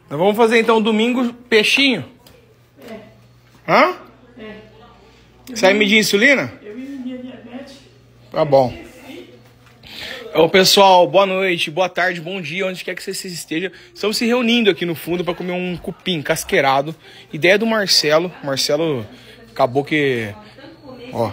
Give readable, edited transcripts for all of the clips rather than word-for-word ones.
Nós vamos fazer então domingo peixinho? É. Hã? É. Você vai medir insulina? Eu vi minha diabetes. Tá bom. Ô pessoal, boa noite, boa tarde, bom dia, onde quer que você esteja. Estamos se reunindo aqui no fundo para comer um cupim casqueirado. Ideia do Marcelo. Marcelo acabou que... Ó.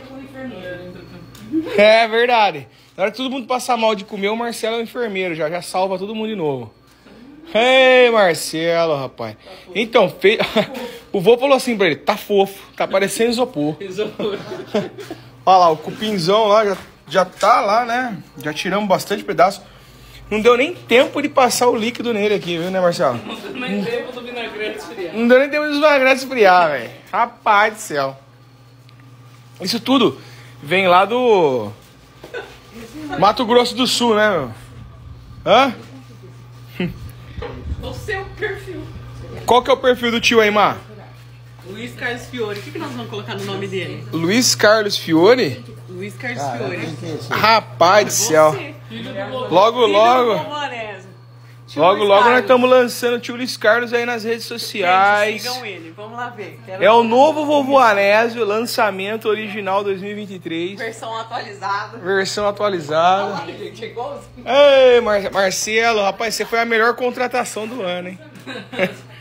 É verdade. Na hora que todo mundo passar mal de comer, o Marcelo é o enfermeiro, já salva todo mundo de novo. Ei, Marcelo, rapaz. Então, o vô falou assim pra ele, tá fofo, tá parecendo isopor. Olha lá, o cupinzão lá já tá lá, né? Já tiramos bastante pedaço. Não deu nem tempo de passar o líquido nele aqui, viu, né, Marcelo? Não deu nem tempo do vinagrete esfriar. Não deu nem tempo do vinagrete esfriar, velho. Rapaz do céu. Isso tudo vem lá do Mato Grosso do Sul, né, meu? Hã? O seu perfil. Qual que é o perfil do tio Aymar? Luiz Carlos Fiore. O que nós vamos colocar no nome dele? Luiz Carlos Fiore? Luiz Carlos Fiore. Rapaz do céu. Logo, nós estamos lançando o tio Luiz Carlos aí nas redes sociais. Gente, sigam ele, vamos lá ver. É o novo Vovô Anésio, lançamento original 2023. Versão atualizada. Versão atualizada. Olha, gente, é igualzinho. Ei, Marcelo, rapaz, você foi a melhor contratação do ano, hein?